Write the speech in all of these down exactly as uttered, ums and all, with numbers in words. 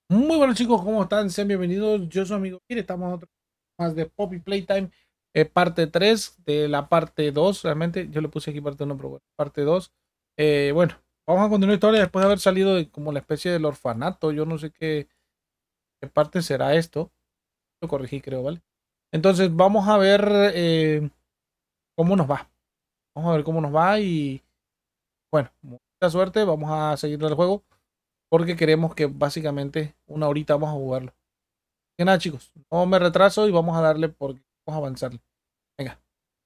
Muy buenos chicos, ¿cómo están? Sean bienvenidos. Yo soy su amigo Kir, estamos otro más de Poppy Playtime, eh, parte tres de la parte dos. Realmente yo le puse aquí parte uno, pero bueno, parte dos. Eh, bueno, vamos a continuar la historia después de haber salido de como la especie del orfanato. Yo no sé qué, qué parte será esto. Lo corregí, creo, ¿vale? Entonces vamos a ver eh, cómo nos va. Vamos a ver cómo nos va y bueno, mucha suerte. Vamos a seguir el juego porque queremos que básicamente una horita vamos a jugarlo. Que nada, chicos, no me retraso y vamos a darle porque vamos a avanzarle. Venga.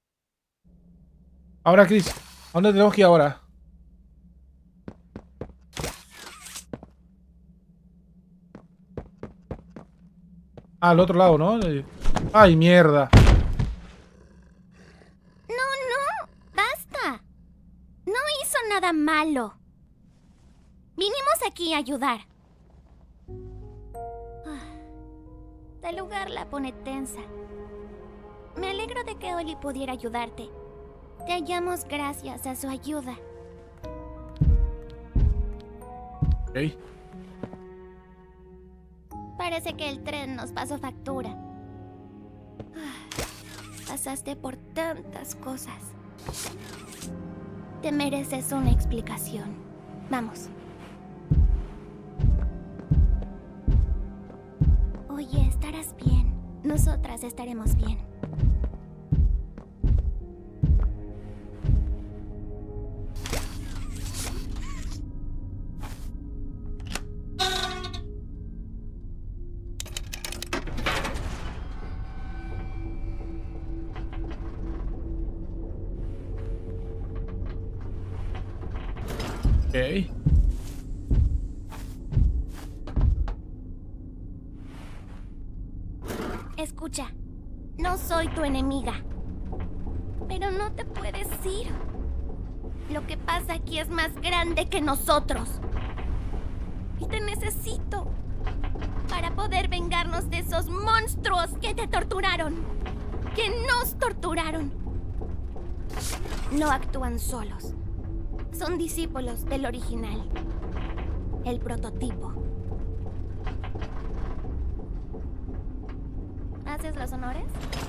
Ahora, Chris, ¿a dónde tenemos que ir ahora? Ah, al otro lado, ¿no? Eh, Ay, mierda. No, no, basta. No hizo nada malo. Vinimos aquí a ayudar. Ah, El lugar la pone tensa. Me alegro de que Oli pudiera ayudarte. Te hallamos gracias a su ayuda. Ok. Parece que el tren nos pasó factura. Ah, Pasaste por tantas cosas. Te mereces una explicación. Vamos. Oye, estarás bien. Nosotras estaremos bien. Ok. Escucha, no soy tu enemiga. Pero no te puedes ir. Lo que pasa aquí es más grande que nosotros. Y te necesito para poder vengarnos de esos monstruos que te torturaron. Que nos torturaron. No actúan solos. Son discípulos del original. El prototipo. ¿Haces los honores?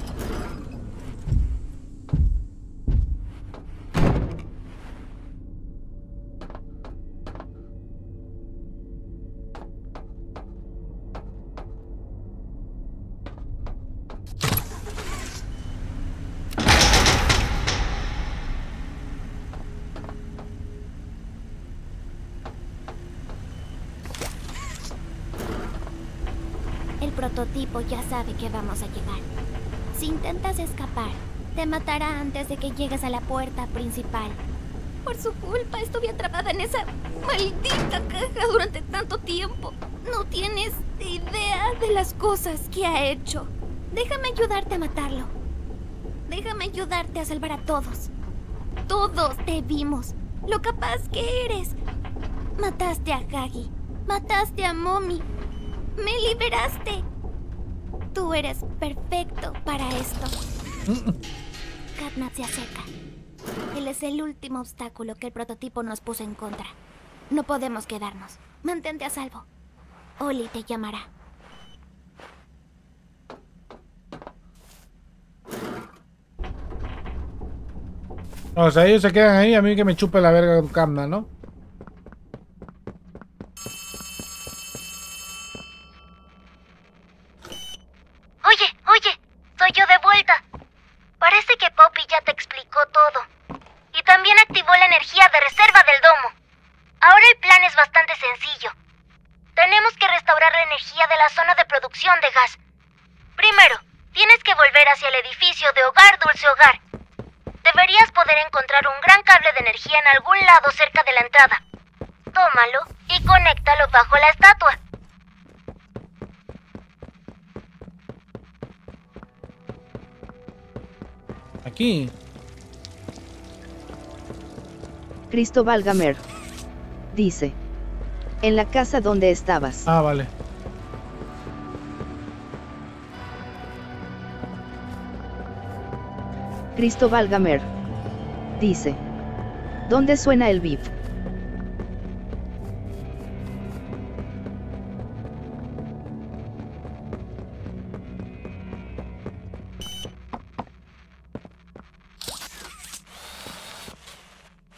El prototipo ya sabe que vamos a llegar. Si intentas escapar, te matará antes de que llegues a la puerta principal. Por su culpa estuve atrapada en esa maldita caja durante tanto tiempo. No tienes idea de las cosas que ha hecho. Déjame ayudarte a matarlo. Déjame ayudarte a salvar a todos. Todos te vimos. Lo capaz que eres. Mataste a Hagi. Mataste a Mommy. Me liberaste. Tú eres perfecto para esto. Catnap se acerca. Él es el último obstáculo que el prototipo nos puso en contra. No podemos quedarnos. Mantente a salvo. Oli te llamará. O sea, ellos se quedan ahí, a mí que me chupe la verga con Camna, ¿no? Oye, oye, soy yo de vuelta. Parece que Poppy ya te explicó todo. Y también activó la energía de reserva del domo. Ahora el plan es bastante sencillo. Tenemos que restaurar la energía de la zona de producción de gas. Primero, tienes que volver hacia el edificio de Hogar Dulce Hogar. Deberías poder encontrar un gran cable de energía en algún lado cerca de la entrada. Tómalo y conéctalo bajo la estatua. Aquí. Cristóbal Gamer. Dice. En la casa donde estabas. Ah, vale. Cristóbal Gamer. Dice. ¿Dónde suena el bip?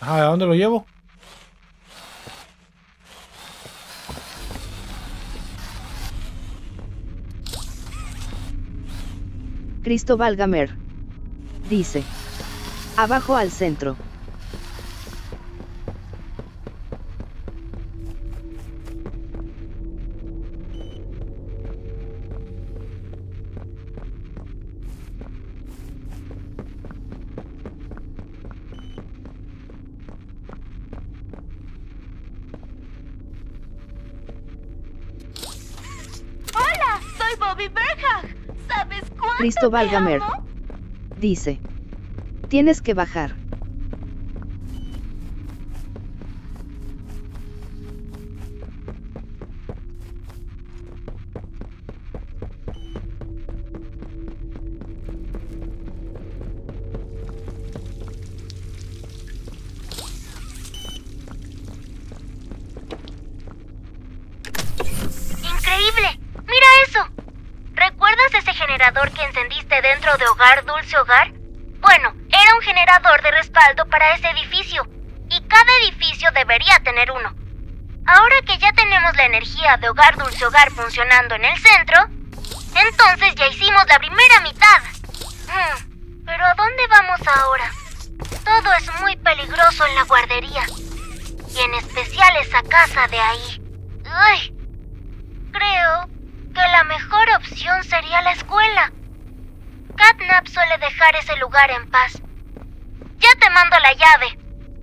Ajá, ¿a dónde lo llevo? Cristóbal Gamer. Dice. Abajo al centro. Hola, soy Bobby Berghag. ¿Sabes cuánto Cristóbal te Gamer. amo? Dice. Tienes que bajar. ¡Increíble! ¡Mira eso! ¿Recuerdas ese generador que encendiste dentro de Hogar Dulce Hogar? Bueno, era un generador de respaldo para ese edificio, y cada edificio debería tener uno. Ahora que ya tenemos la energía de Hogar Dulce Hogar funcionando en el centro, entonces ya hicimos la primera mitad. Hmm, ¿pero a dónde vamos ahora? Todo es muy peligroso en la guardería, y en especial esa casa de ahí. ¡Uy! Creo que la mejor opción sería la escuela. Catnap suele dejar ese lugar en paz. Ya te mando la llave.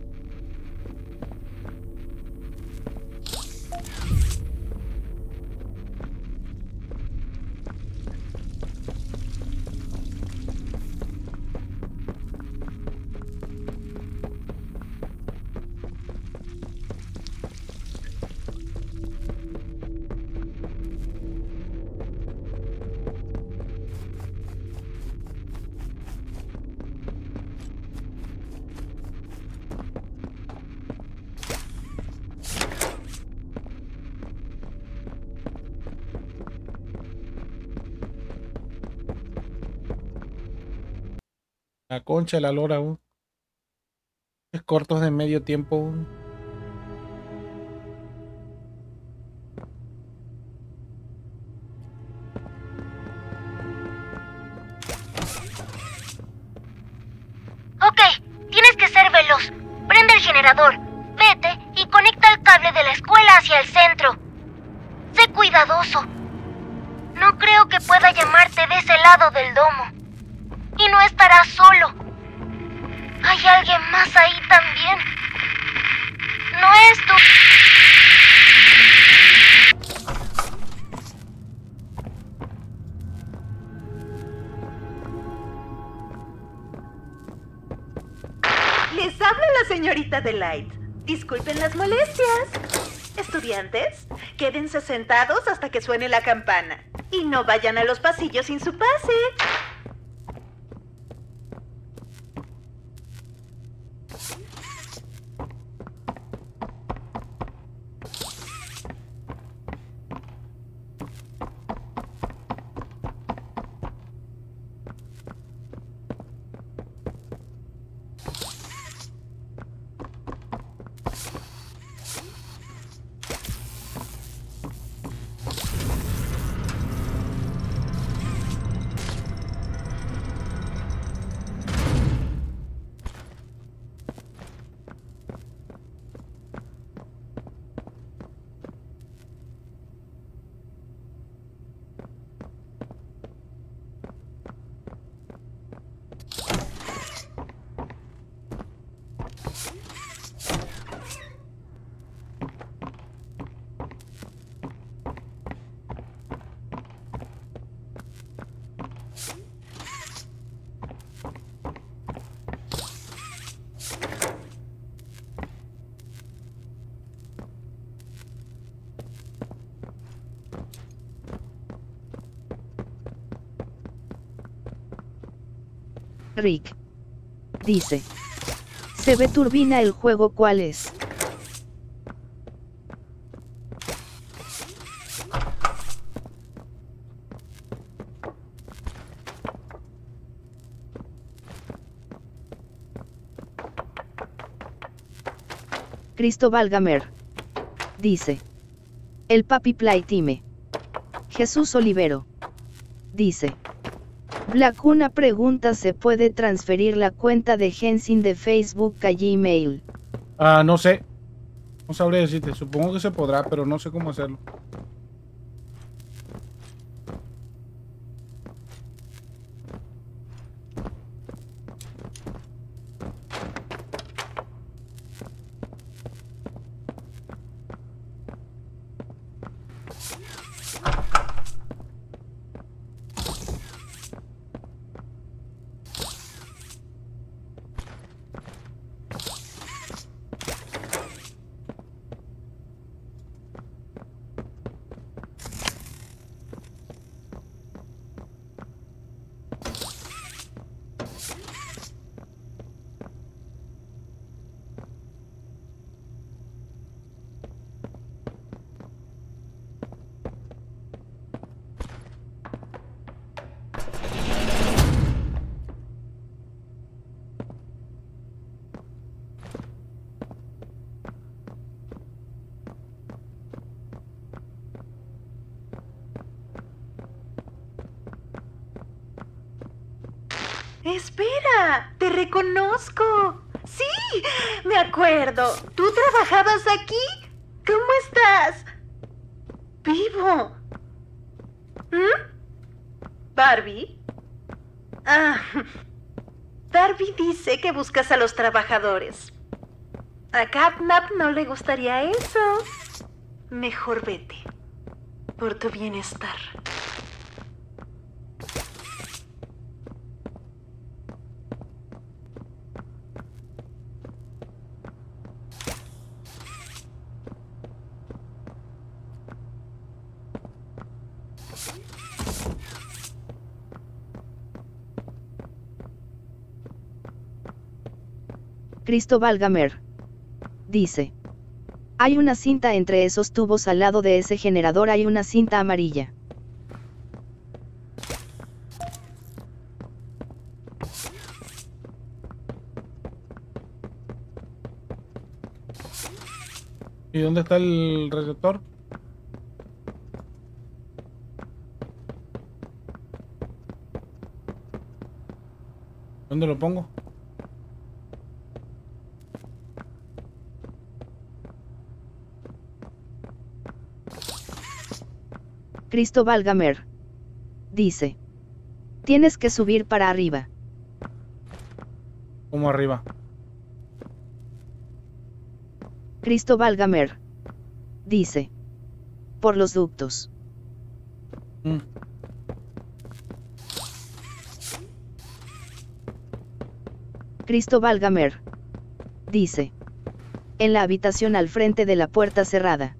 La concha de la lora, uh. Es cortos de medio tiempo. uh. Ok, tienes que ser veloz. Prende el generador, vete y conecta el cable de la escuela hacia el centro. Sé cuidadoso. No creo que pueda llamarte de ese lado del domo. Y no estarás solo. Hay alguien más ahí también. No es tu... Les habla la señorita Delight. Disculpen las molestias. Estudiantes, quédense sentados hasta que suene la campana. Y no vayan a los pasillos sin su pase. Rick. Dice. Se ve turbina el juego, ¿cuál es? Cristóbal Gamer. Dice. El Papi Play Time. Jesús Olivero. Dice. Black, una pregunta, ¿se puede transferir la cuenta de Genshin de Facebook a Gmail? Ah, no sé. No sabría decirte. Supongo que se podrá, pero no sé cómo hacerlo. Espera, te reconozco. Sí, me acuerdo. ¿Tú trabajabas aquí? ¿Cómo estás? Vivo. ¿Mm? ¿Barbie? Ah, Barbie dice que buscas a los trabajadores. A Catnap no le gustaría eso. Mejor vete. Por tu bienestar. Cristóbal Gamer. Dice. Hay una cinta entre esos tubos, al lado de ese generador hay una cinta amarilla. ¿Y dónde está el receptor? ¿Dónde lo pongo? Cristóbal Gamer. Dice. Tienes que subir para arriba. ¿Cómo arriba? Cristóbal Gamer. Dice. Por los ductos. Mm. Cristóbal Gamer. Dice. En la habitación al frente de la puerta cerrada.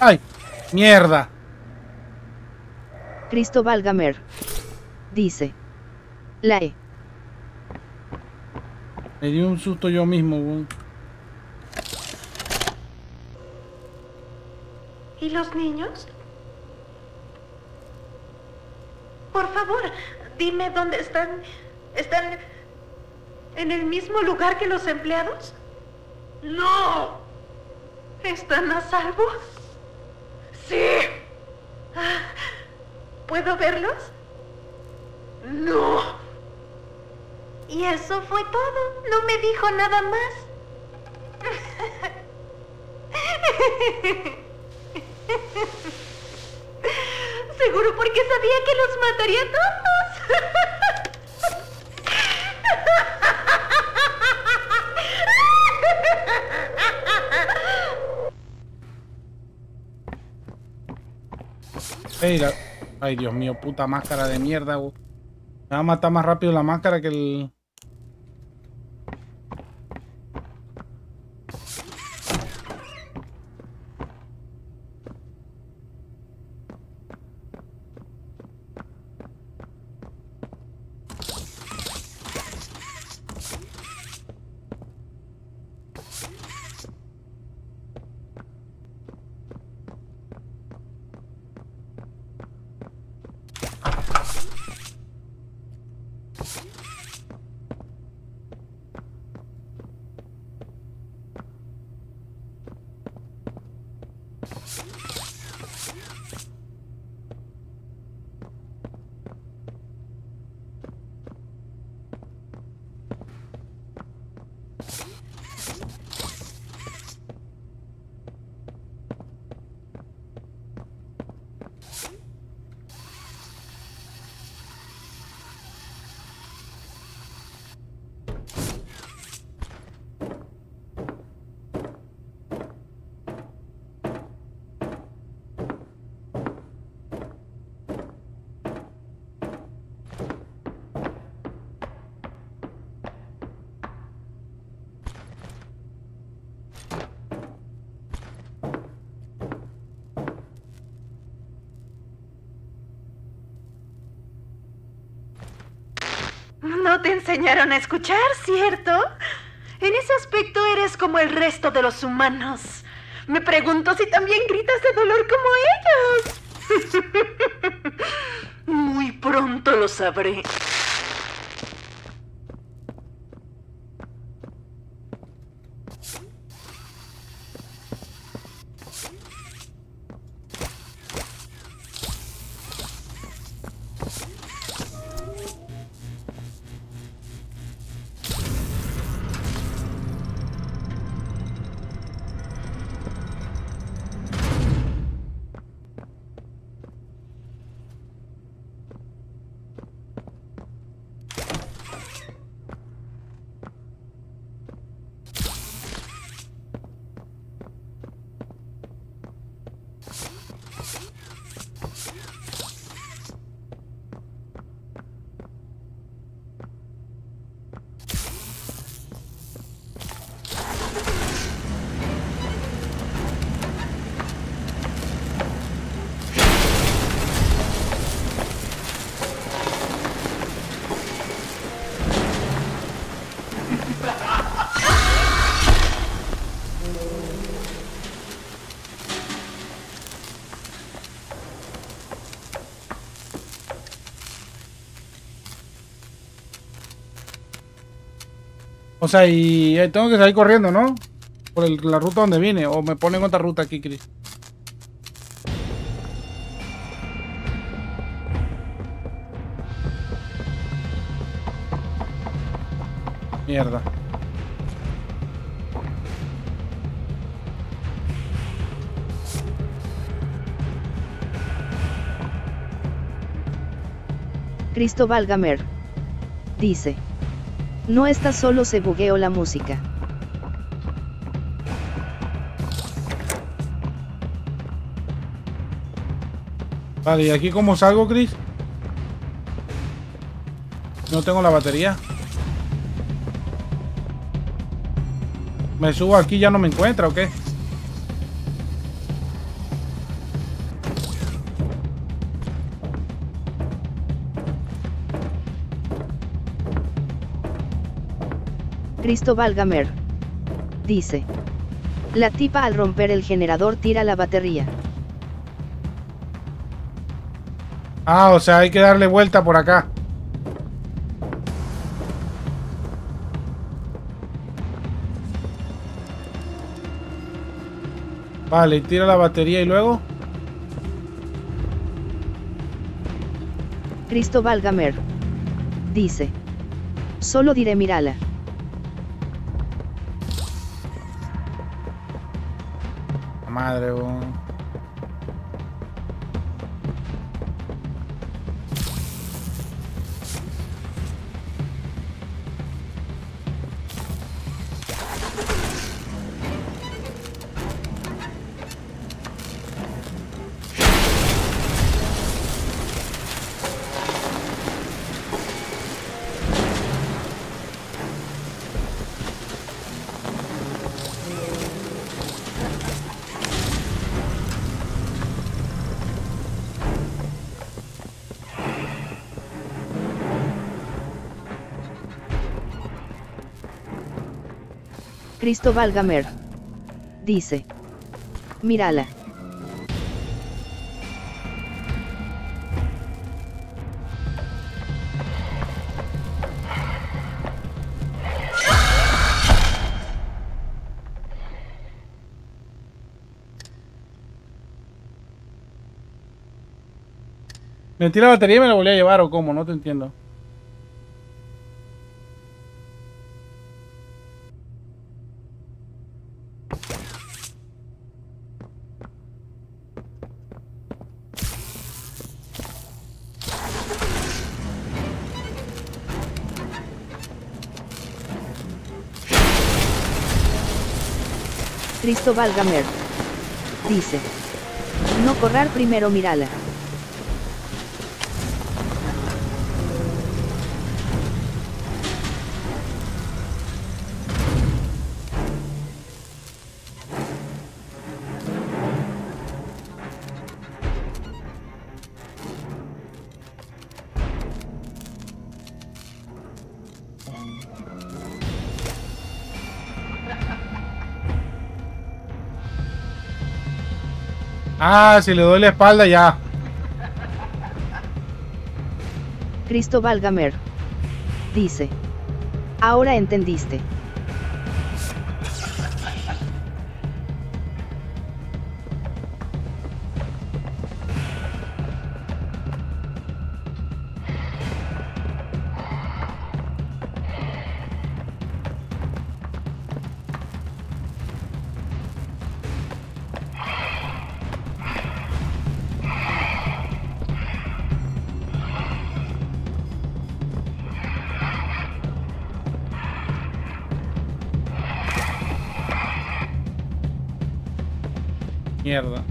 ¡Ay! ¡Mierda! Cristóbal Gamer. Dice. La E. Me di un susto yo mismo, güey. ¿Y los niños? Por favor, dime dónde están. ¿Están en el mismo lugar que los empleados? ¡No! ¿Están a salvo? ¡Sí! ¿Puedo verlos? ¡No! Y eso fue todo. No me dijo nada más. Seguro porque sabía que los mataría a todos. Ey, la... Ay, Dios mío, puta máscara de mierda, güey. Me va a matar más rápido la máscara que el... No te enseñaron a escuchar, ¿cierto? En ese aspecto eres como el resto de los humanos. Me pregunto si también gritas de dolor como ellos. Muy pronto lo sabré. O sea, y eh, tengo que salir corriendo, ¿no? Por el- la ruta donde vine. O me ponen otra ruta aquí, Chris. Mierda. Cristóbal Gamer. Dice. No está solo, se bugueó la música. Vale, ¿y aquí cómo salgo, Chris? No tengo la batería. ¿Me subo aquí y ya no me encuentra o qué? Cristóbal Gamer. Dice. La tipa al romper el generador tira la batería. Ah, o sea, hay que darle vuelta por acá. Vale, tira la batería y luego. Cristóbal Gamer. Dice. Solo diré mírala. Madre, bo. Cristóbal Gamer. Dice. Mírala. ¿Metí la batería y me la volví a llevar o cómo? No te entiendo. Cristóbal Gamer. Dice. No correr primero mírala. Ah, si le doy la espalda ya. Cristóbal Gamer. Dice. Ahora entendiste. Mierda.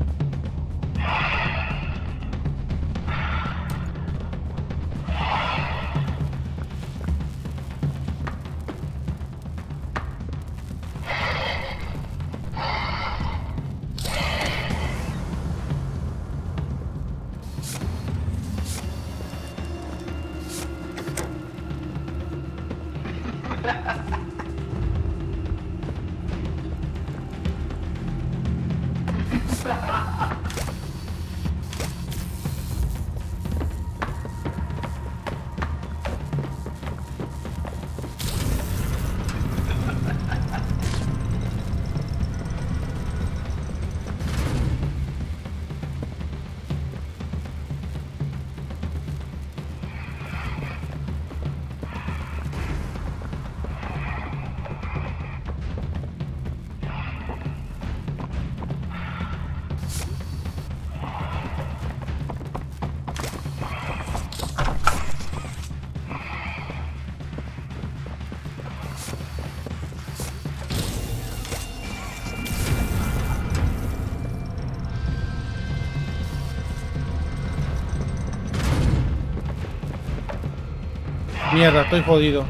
Mierda, estoy jodido.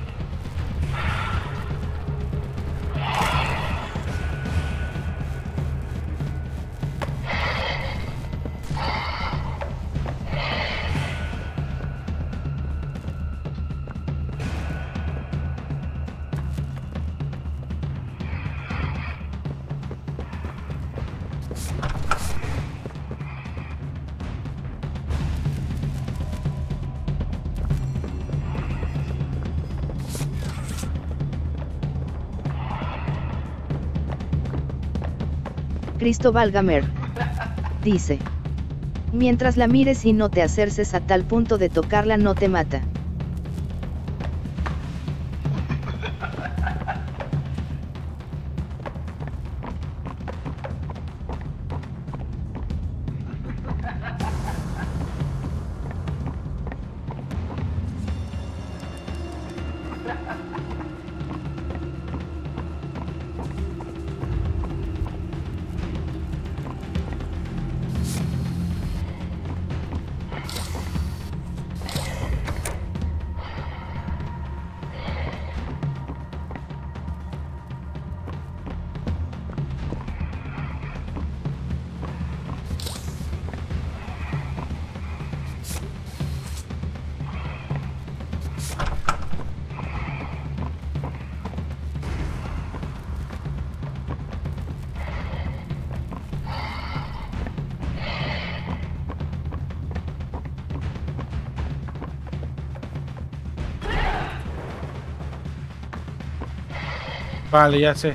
Cristóbal Gamer. Dice. Mientras la mires y no te acerces a tal punto de tocarla no te mata. Vale, ya sé.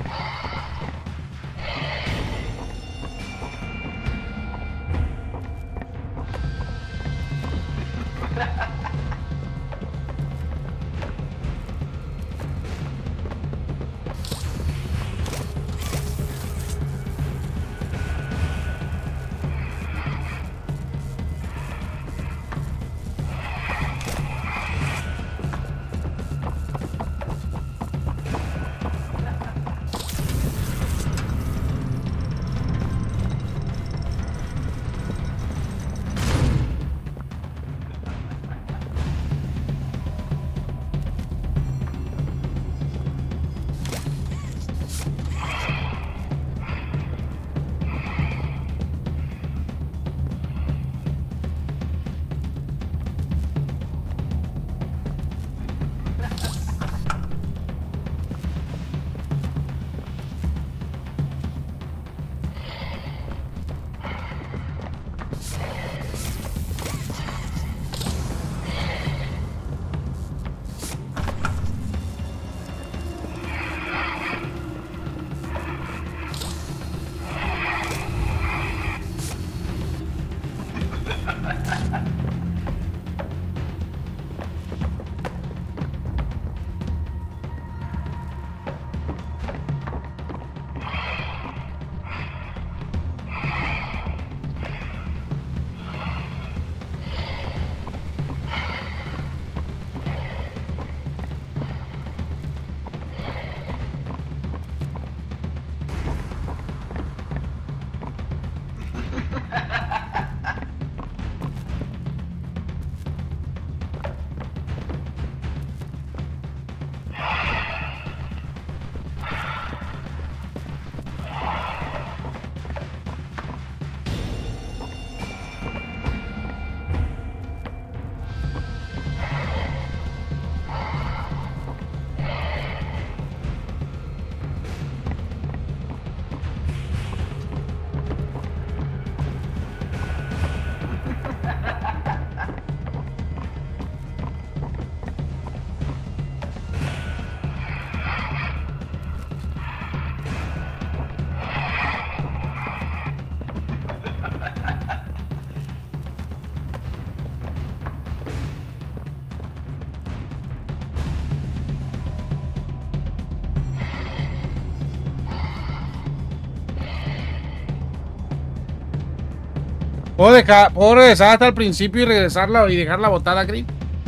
¿Puedo, dejar, ¿Puedo regresar hasta el principio y regresarla y dejarla botada, Chris?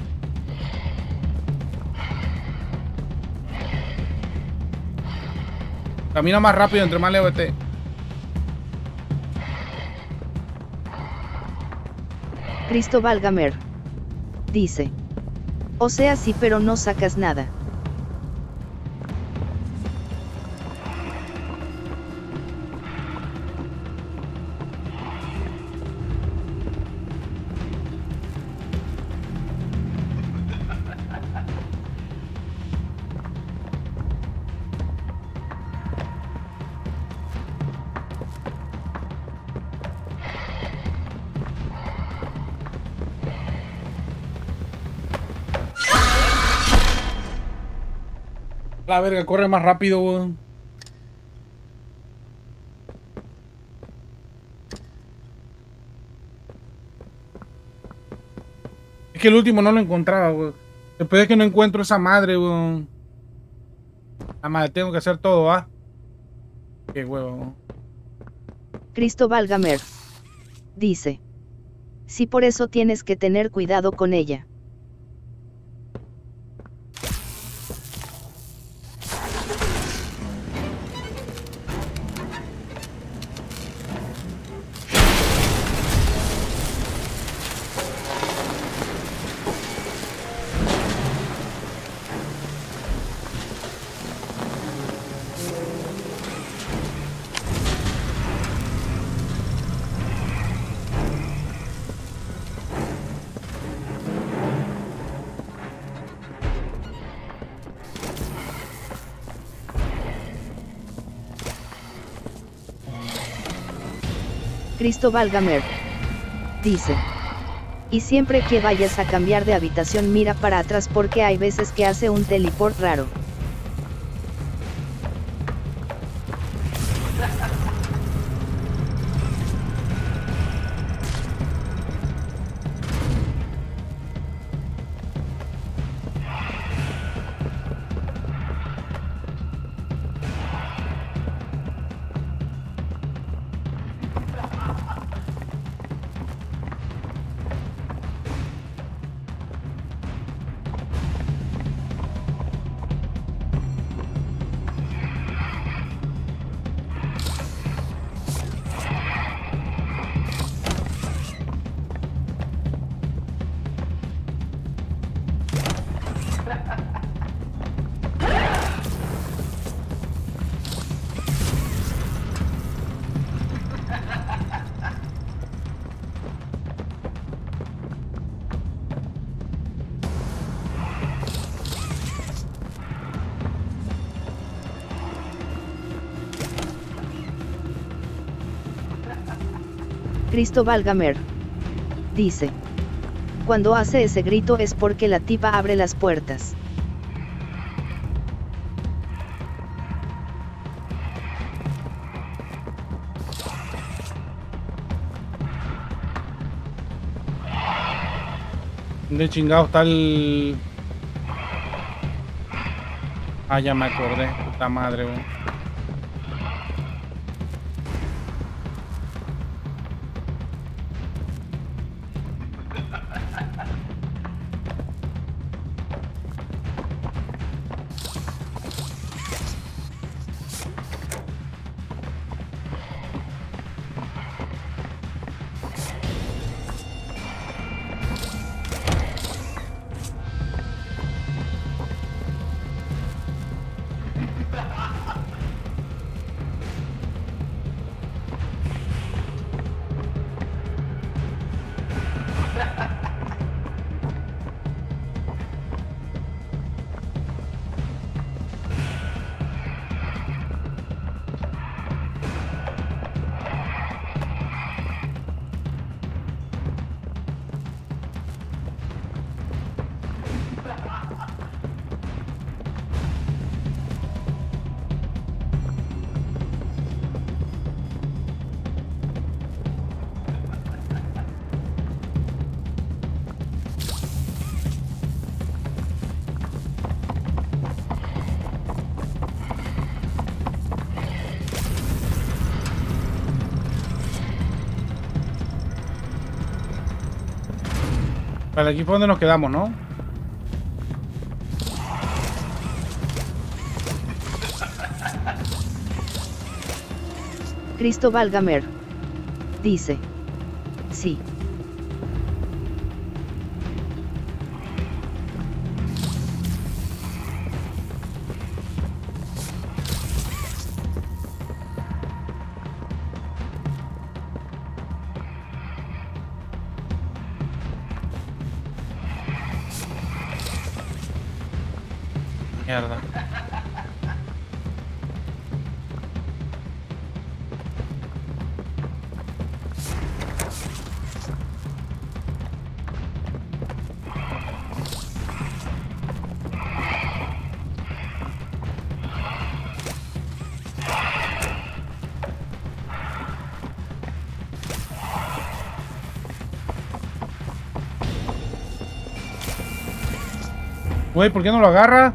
Camina más rápido entre más lejos esté. Cristóbal Gamer. Dice. O sea, sí, pero no sacas nada. La verga, corre más rápido, weón. Es que el último no lo encontraba, güey. Después de que no encuentro esa madre, güey. La madre, tengo que hacer todo, ¿ah? Qué huevo. Cristóbal Gamer dice: sí, por eso tienes que tener cuidado con ella. Cristóbal Gamer dice: y siempre que vayas a cambiar de habitación mira para atrás porque hay veces que hace un teleport raro. Cristóbal Gamer dice: cuando hace ese grito es porque la tipa abre las puertas. ¿Dónde chingado está el...? Ah, ya me acordé. Puta madre, güey. Vale, aquí fue donde nos quedamos, ¿no? Cristóbal Gamer dice: sí. Mierda. Güey, ¿por qué no lo agarra?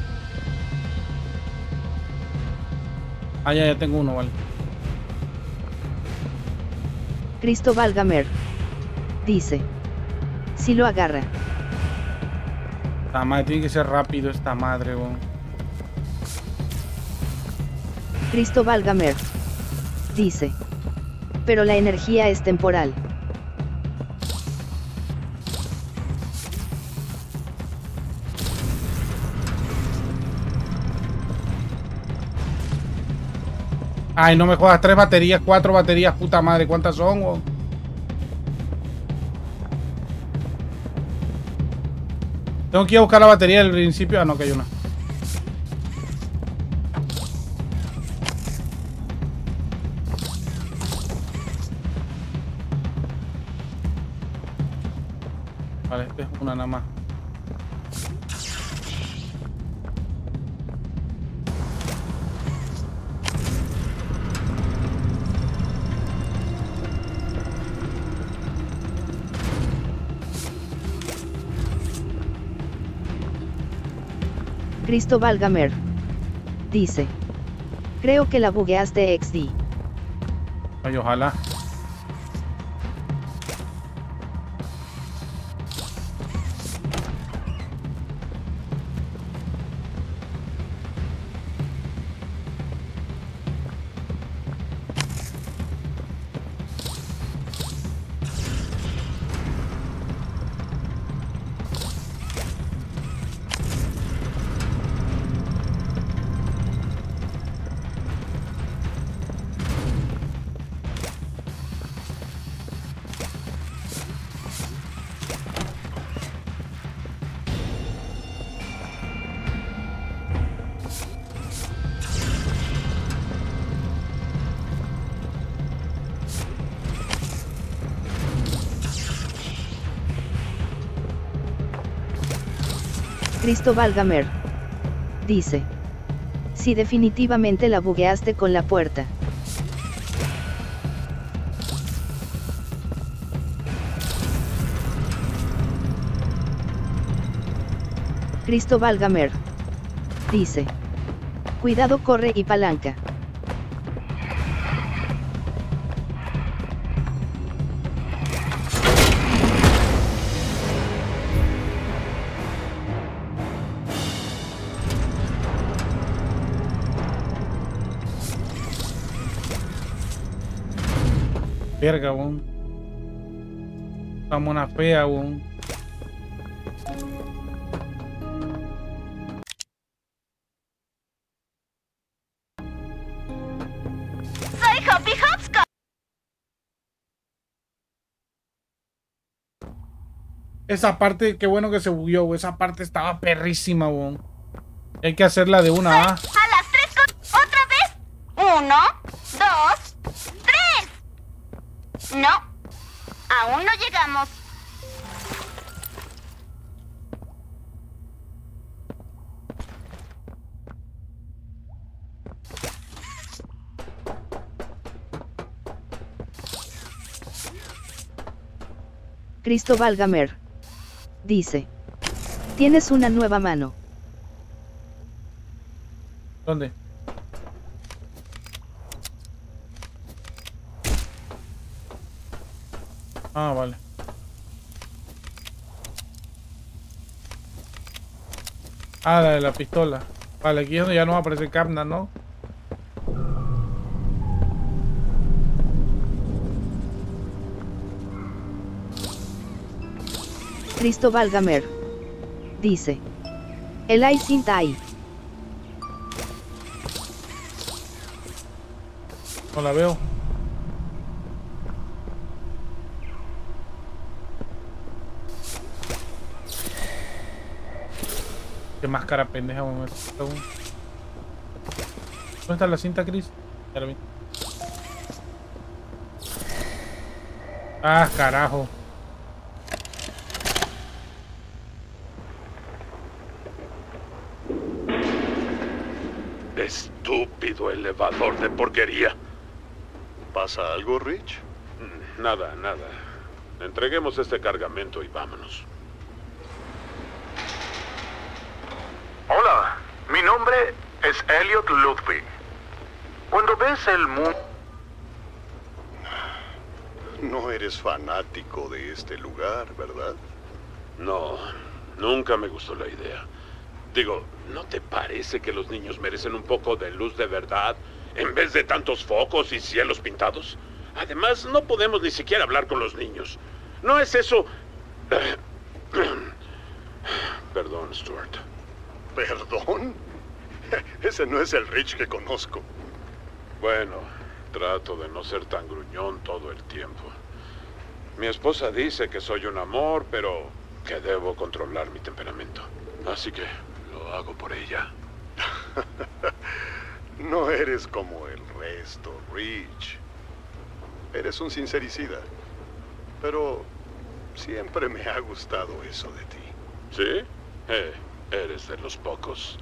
Ah, ya, ya tengo uno, vale. Cristóbal Gamer dice: si lo agarra. Esta madre, tiene que ser rápido esta madre, güey. Cristóbal Gamer dice: pero la energía es temporal. Ay, no me jodas, tres baterías, cuatro baterías, puta madre, ¿cuántas son, güey? Tengo que ir a buscar la batería del principio. Ah, no, que hay una. Vale, esta es una nada más. Cristóbal Gamer dice: creo que la bugueaste equis de. Ay, ojalá. Cristóbal Gamer dice: sí, definitivamente la bugueaste con la puerta. Cristóbal Gamer dice: cuidado, corre y palanca. Verga, weón. Estamos una fea, weón. ¡Soy Hoppy Hopscotch! Esa parte, qué bueno que se bugueó, weón. Esa parte estaba perrísima, weón. Hay que hacerla de una, ¿ah? ¡A las tres con... otra vez! Uno, dos, tres. No, aún no llegamos. Cristóbal Gamer dice: tienes una nueva mano. ¿Dónde? Ah, vale. Ah, la de la pistola. Vale, aquí es donde ya no va a aparecer Capna, ¿no? Cristóbal Gamer dice: el hay cinta ahí. No la veo. Qué máscara pendeja, weón. ¿Dónde está la cinta, Chris? Ya la vi. Ah, carajo. Estúpido elevador de porquería. ¿Pasa algo, Rich? Nada, nada. Entreguemos este cargamento y vámonos. nombre es Elliot Ludwig. Cuando ves el mundo... No eres fanático de este lugar, ¿verdad? No, nunca me gustó la idea. Digo, ¿no te parece que los niños merecen un poco de luz de verdad en vez de tantos focos y cielos pintados? Además, no podemos ni siquiera hablar con los niños. ¿No es eso? Perdón, Stuart. ¿Perdón? Ese no es el Rich que conozco. Bueno, trato de no ser tan gruñón todo el tiempo. Mi esposa dice que soy un amor, pero que debo controlar mi temperamento. Así que lo hago por ella. No eres como el resto, Rich. Eres un sincericida. Pero siempre me ha gustado eso de ti. ¿Sí? Eh, eres de los pocos.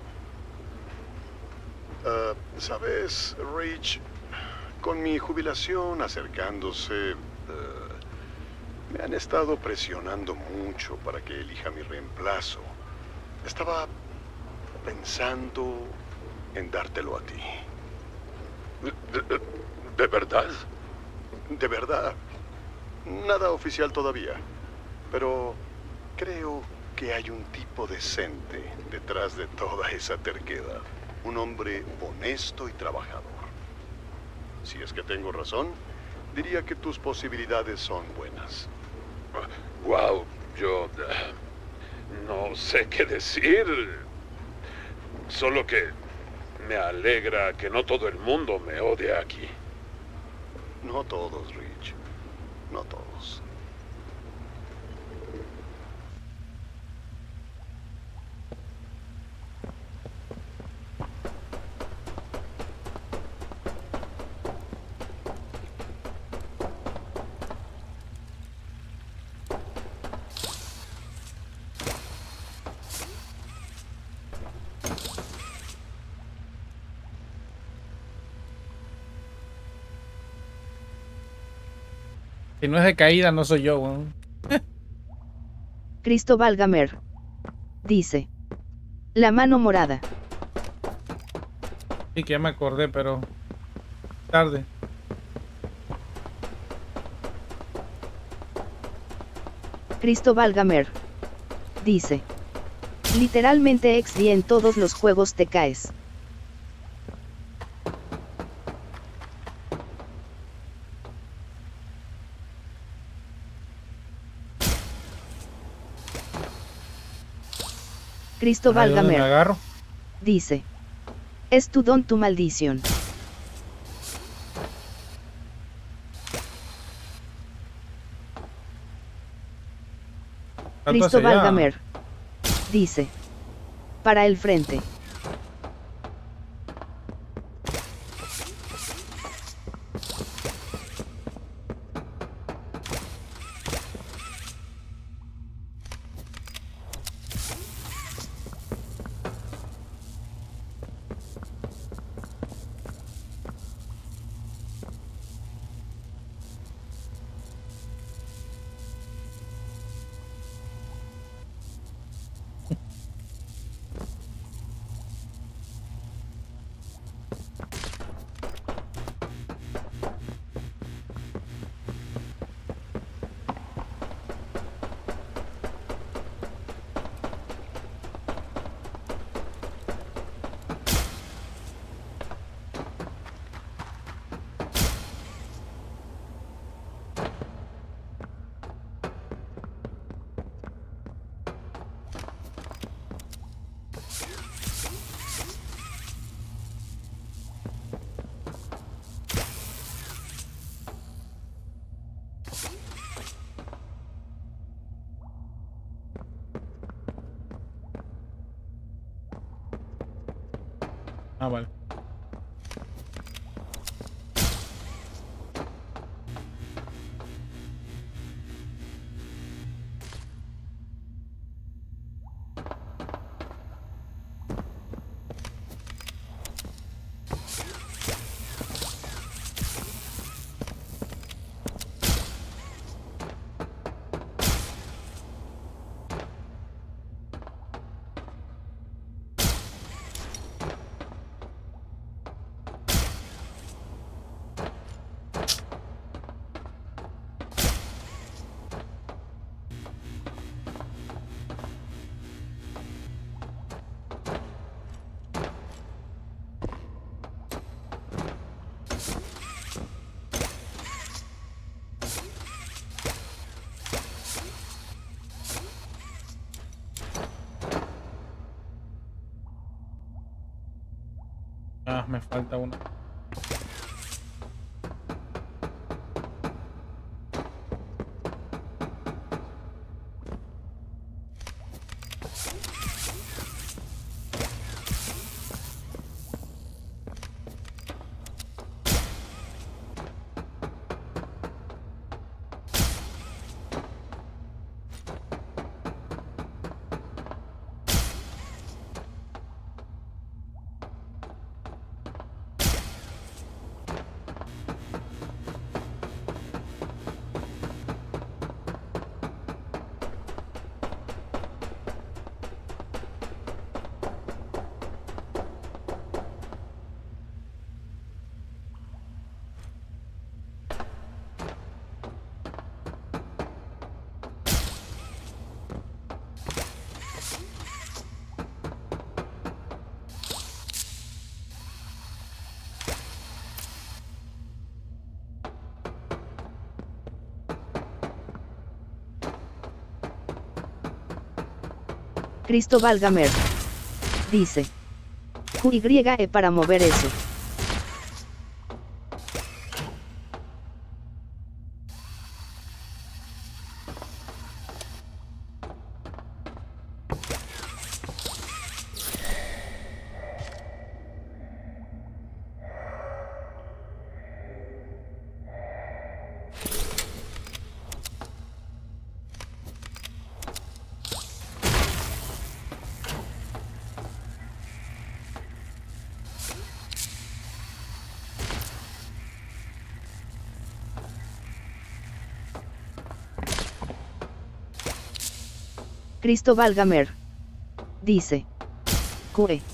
Uh, ¿Sabes, Rich? Con mi jubilación acercándose, uh, me han estado presionando mucho para que elija mi reemplazo. Estaba pensando en dártelo a ti. ¿De, de, de verdad? De verdad. Nada oficial todavía. Pero creo que hay un tipo decente detrás de toda esa terquedad. Un hombre honesto y trabajador. Si es que tengo razón, diría que tus posibilidades son buenas. Wow, yo uh, no sé qué decir. Solo que me alegra que no todo el mundo me odie aquí. No todos, Rich. No todos. Si no es de caída, no soy yo, weón. Cristóbal Gamer. Dice. La mano morada. Sí, que ya me acordé, pero... tarde. Cristóbal Gamer. Dice. Literalmente X D en todos los juegos te caes. Cristóbal Ahí donde me Gamer. agarro. Dice. Es tu don, tu maldición. Tanto hacia Cristóbal allá. Gamer. Dice. Para el frente. Ah, vale. Ah, me falta una. Cristóbal Gamer. Dice. Q Y E para mover eso. Cristóbal Gamer. Dice. Q E.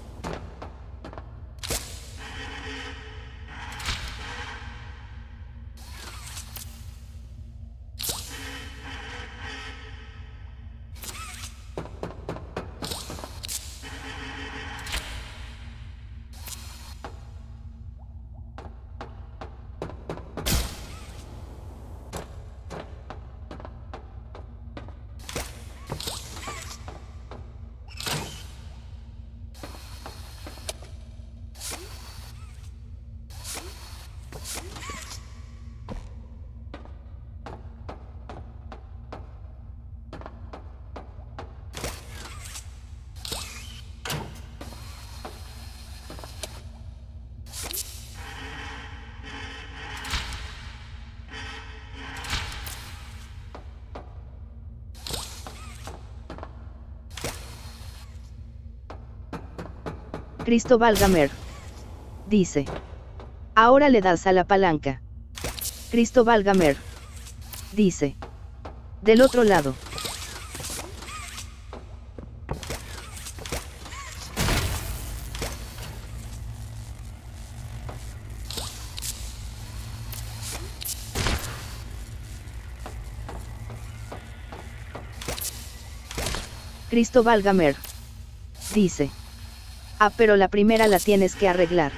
Cristóbal Gamer. Dice. Ahora le das a la palanca. Cristóbal Gamer. Dice. Del otro lado. Cristóbal Gamer. Dice. Ah, pero la primera la tienes que arreglar.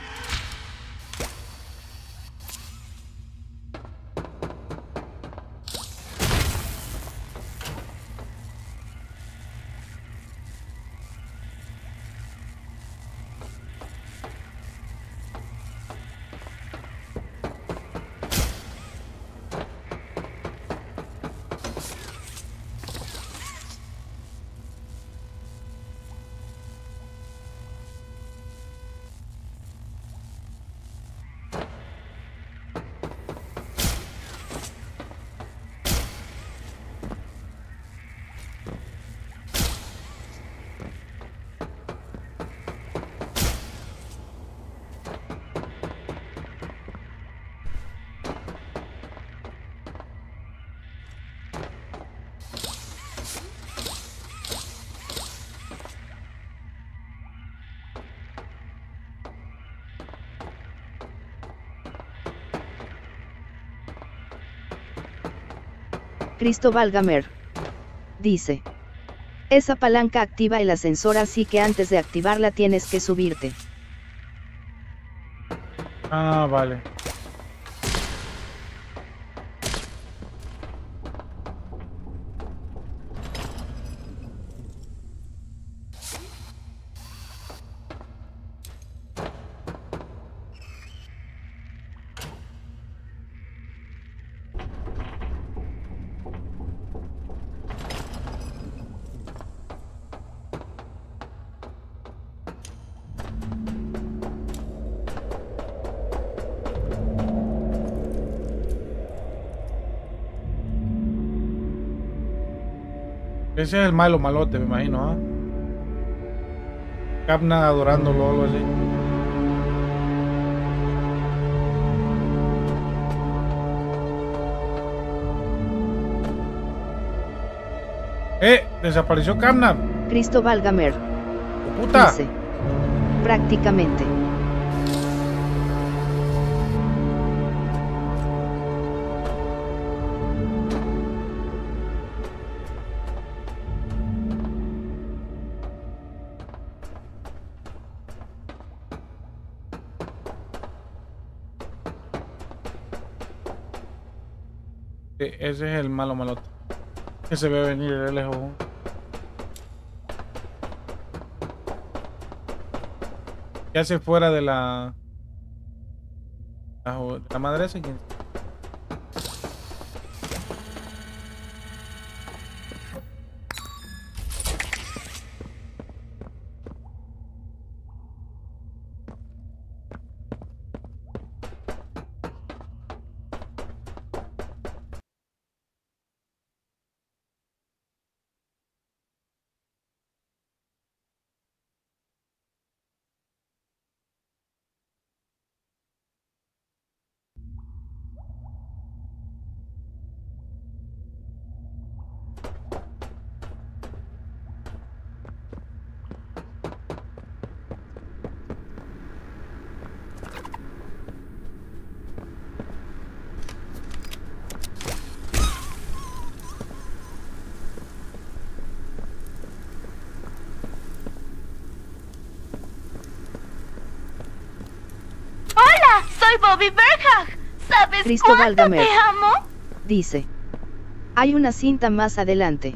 Cristóbal Gamer. Dice. Esa palanca activa el ascensor, así que antes de activarla tienes que subirte. Ah, vale. Ese es el malo malote, me imagino, ¿ah? ¿eh? Capna adorándolo o algo así. ¡Eh! Desapareció Capna. Cristo Valgamer. ¡Puta! Dice. Prácticamente. Sí, ese es el malo malote. Que se ve venir de lejos. ¿Qué hace fuera de la... La, de la madre ese? ¿Quién? Soy Bobby Berghag. ¿Sabes Cristo cuánto Valgamer. te amo? Dice. Hay una cinta más adelante.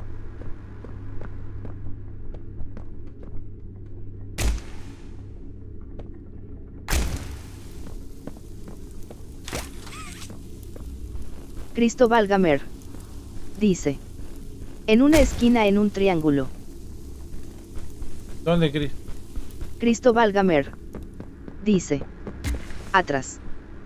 Cristo Valgamer. Dice. En una esquina en un triángulo. ¿Dónde, Cris? Cristo Valgamer. Dice. Atrás.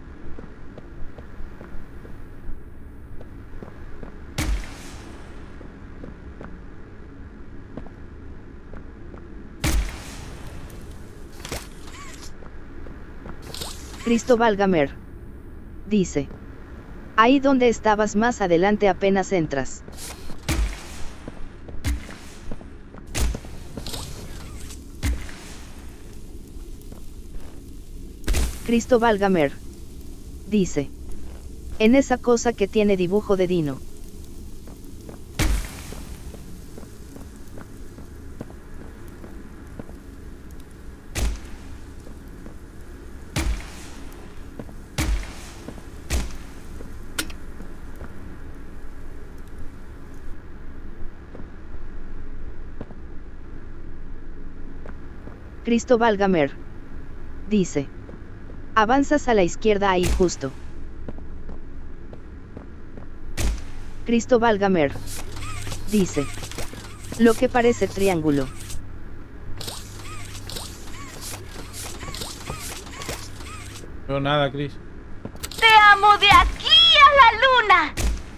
Cristo Valgamer. Dice. Ahí donde estabas más adelante apenas entras. Cristo Valgamer. Dice. En esa cosa que tiene dibujo de Dino. Cristo Valgamer. Dice. Avanzas a la izquierda ahí justo. Cristo Valgamer. Dice. Lo que parece triángulo. No, nada, Cris. Te amo de aquí a la luna.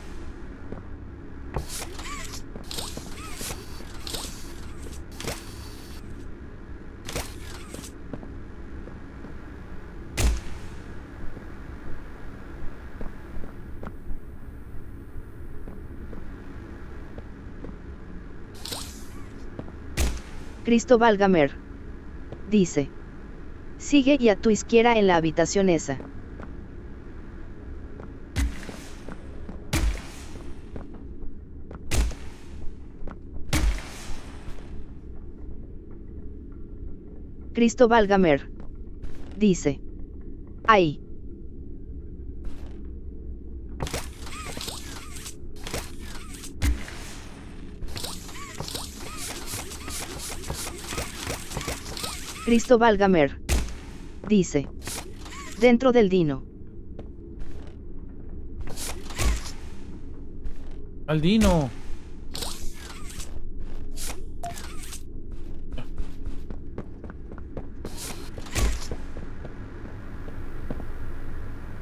Cristo Valgamer. Dice. Sigue y a tu izquierda en la habitación esa. Cristo Valgamer. Dice. Ahí. Cristo Valgamer. Dice. Dentro del Dino. Al Dino.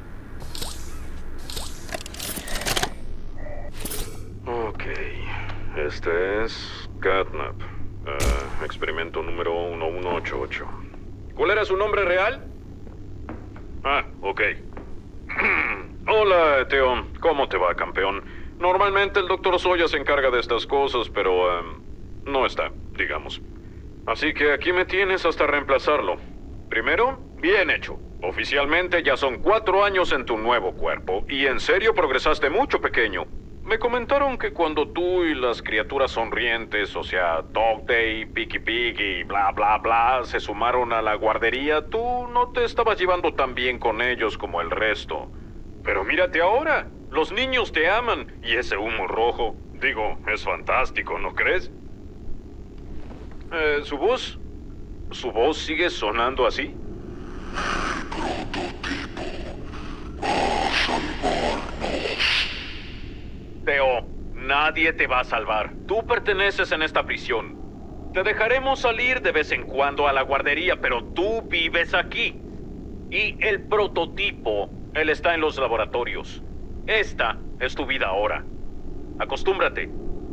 Ok. Este es Catnap. Uh, experimento número uno uno ocho ocho. ¿Cuál era su nombre real? Ah, ok. Hola, Teo. ¿Cómo te va, campeón? Normalmente el doctor Soya se encarga de estas cosas, pero um, no está, digamos. Así que aquí me tienes hasta reemplazarlo. Primero, bien hecho. Oficialmente ya son cuatro años en tu nuevo cuerpo, y en serio progresaste mucho, pequeño. Me comentaron que cuando tú y las criaturas sonrientes, o sea, Dog Day, Picky Pig y bla bla bla, se sumaron a la guardería, tú no te estabas llevando tan bien con ellos como el resto. Pero mírate ahora, los niños te aman, y ese humo rojo, digo, es fantástico, ¿no crees? Eh, ¿su voz? ¿Su voz sigue sonando así? Teo, nadie te va a salvar. Tú perteneces en esta prisión. Te dejaremos salir de vez en cuando a la guardería, pero tú vives aquí. Y el prototipo, él está en los laboratorios. Esta es tu vida ahora. Acostúmbrate.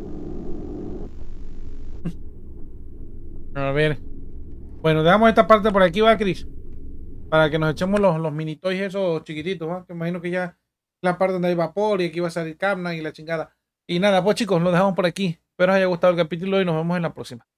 A ver. Bueno, dejamos esta parte por aquí, va, Chris. Para que nos echemos los, los mini toys esos chiquititos, ¿va? Que imagino que ya la parte donde hay vapor y aquí va a salir Camna y la chingada. Y nada, pues chicos, lo dejamos por aquí. Espero os haya gustado el capítulo y nos vemos en la próxima.